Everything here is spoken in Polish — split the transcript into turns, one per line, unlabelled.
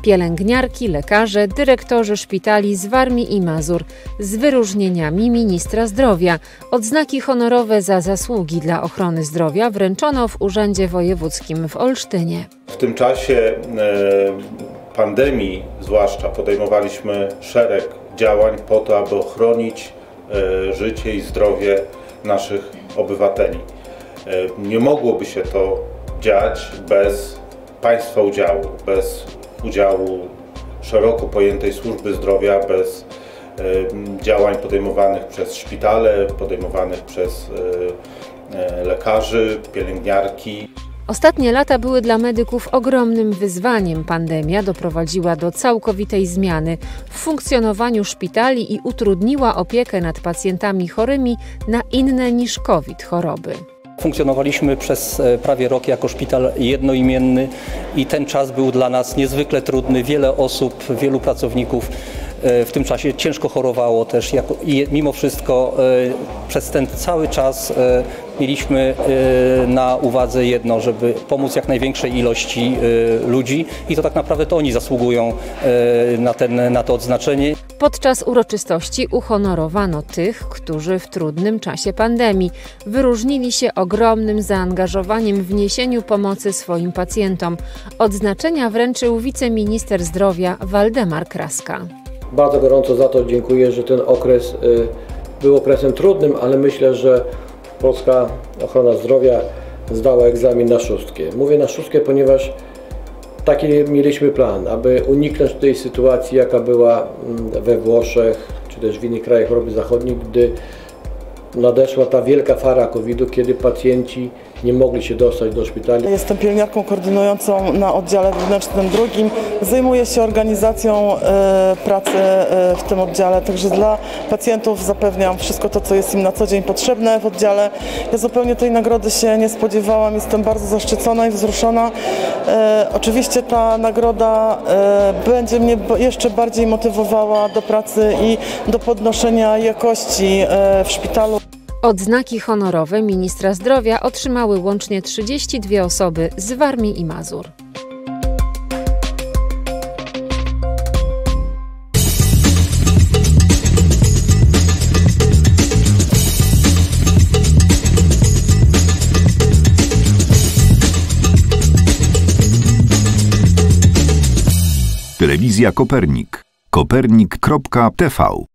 pielęgniarki, lekarze, dyrektorzy szpitali z Warmii i Mazur z wyróżnieniami ministra zdrowia. Odznaki honorowe za zasługi dla ochrony zdrowia wręczono w Urzędzie Wojewódzkim w Olsztynie.
W tym czasie pandemii zwłaszcza podejmowaliśmy szereg działań po to, aby ochronić życie i zdrowie naszych obywateli. Nie mogłoby się to dziać bez Państwa udziału, bez udziału szeroko pojętej służby zdrowia, bez działań podejmowanych przez szpitale, podejmowanych przez lekarzy, pielęgniarki.
Ostatnie lata były dla medyków ogromnym wyzwaniem. Pandemia doprowadziła do całkowitej zmiany w funkcjonowaniu szpitali i utrudniła opiekę nad pacjentami chorymi na inne niż COVID choroby.
Funkcjonowaliśmy przez prawie rok jako szpital jednoimienny i ten czas był dla nas niezwykle trudny. Wiele osób, wielu pracowników w tym czasie ciężko chorowało też i mimo wszystko przez ten cały czas mieliśmy na uwadze jedno, żeby pomóc jak największej ilości ludzi i to tak naprawdę to oni zasługują na to odznaczenie.
Podczas uroczystości uhonorowano tych, którzy w trudnym czasie pandemii wyróżnili się ogromnym zaangażowaniem w niesieniu pomocy swoim pacjentom. Odznaczenia wręczył wiceminister zdrowia Waldemar Kraska.
Bardzo gorąco za to dziękuję, że ten okres był okresem trudnym, ale myślę, że polska ochrona zdrowia zdała egzamin na szóstkę. Mówię na szóstkę, ponieważ taki mieliśmy plan, aby uniknąć tej sytuacji, jaka była we Włoszech, czy też w innych krajach Europy Zachodniej, gdy nadeszła ta wielka fala COVID-u, kiedy pacjenci nie mogli się dostać do szpitali.
Jestem pielęgniarką koordynującą na oddziale wewnętrznym drugim. Zajmuję się organizacją pracy w tym oddziale, także dla pacjentów zapewniam wszystko to, co jest im na co dzień potrzebne w oddziale. Ja zupełnie tej nagrody się nie spodziewałam, jestem bardzo zaszczycona i wzruszona. Oczywiście ta nagroda będzie mnie jeszcze bardziej motywowała do pracy i do podnoszenia jakości w szpitalu.
Odznaki honorowe ministra zdrowia otrzymały łącznie 32 osoby z Warmii i Mazur.
Telewizja Kopernik. Kopernik.tv